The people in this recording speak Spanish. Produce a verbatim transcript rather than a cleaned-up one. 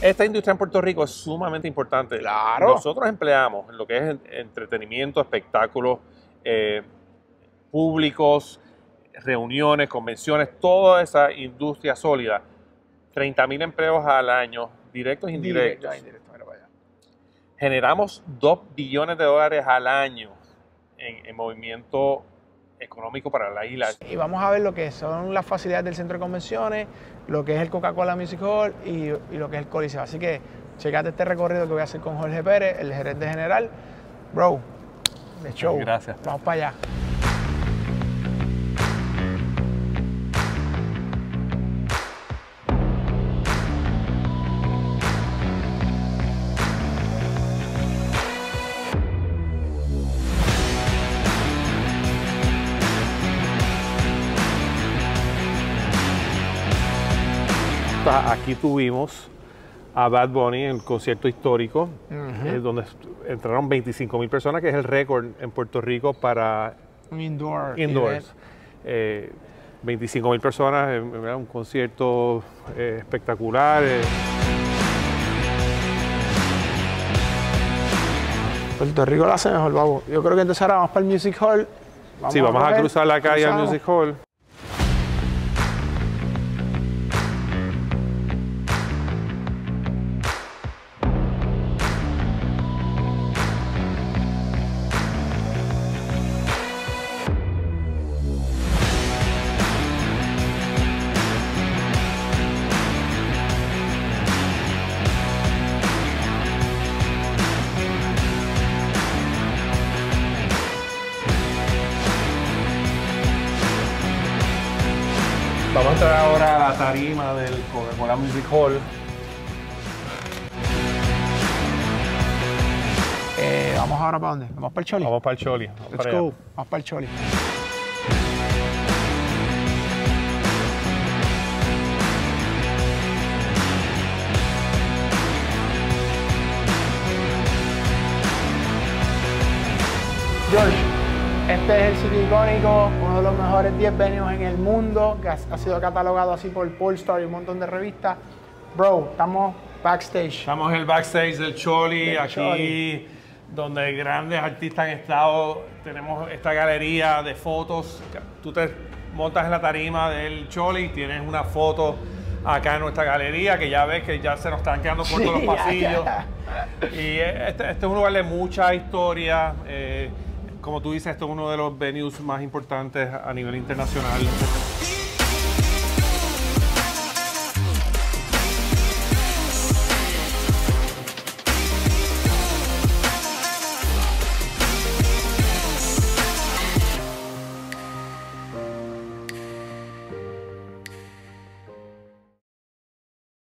Esta industria en Puerto Rico es sumamente importante. Claro. Nosotros empleamos en lo que es entretenimiento, espectáculos eh, públicos, reuniones, convenciones, toda esa industria sólida. treinta mil empleos al año, directos e indirectos. Directo, indirecto, mira para allá. Generamos dos billones de dólares al año en, en movimiento económico para la isla. Y vamos a ver lo que son las facilidades del centro de convenciones, lo que es el Coca-Cola Music Hall y, y lo que es el Coliseo. Así que checate este recorrido que voy a hacer con Jorge Pérez, el gerente general. Bro, de show. Gracias. Vamos para allá. Aquí tuvimos a Bad Bunny en el concierto histórico, Uh-huh. eh, donde entraron veinticinco mil personas, que es el récord en Puerto Rico para Un indoor. indoors. Eh, veinticinco mil personas, eh, un concierto eh, espectacular. Eh. Puerto Rico lo hace mejor, babo. Yo creo que entonces ahora vamos para el Music Hall. Sí, vamos a, coger, cruzar la calle al cruzamos. Music Hall. Vamos a entrar ahora a la tarima del Coca-Cola Music Hall. Eh, vamos ahora para dónde? Vamos para el Choli. Vamos para el Choli. Vamos Let's para go. allá. Vamos para el Choli. George, este es el sitio icónico, uno de los mejores diez venues en el mundo, que ha, ha sido catalogado así por Polestar y un montón de revistas. Bro, estamos backstage. Estamos en el backstage del Choli, Del aquí Choli. donde grandes artistas han estado. Tenemos esta galería de fotos. Tú te montas en la tarima del Choli, tienes una foto acá en nuestra galería, que ya ves que ya se nos están quedando cortos Sí, los ya, pasillos. ya. Y este, este es un lugar de mucha historia. Eh, como tú dices, esto es uno de los venues más importantes a nivel internacional.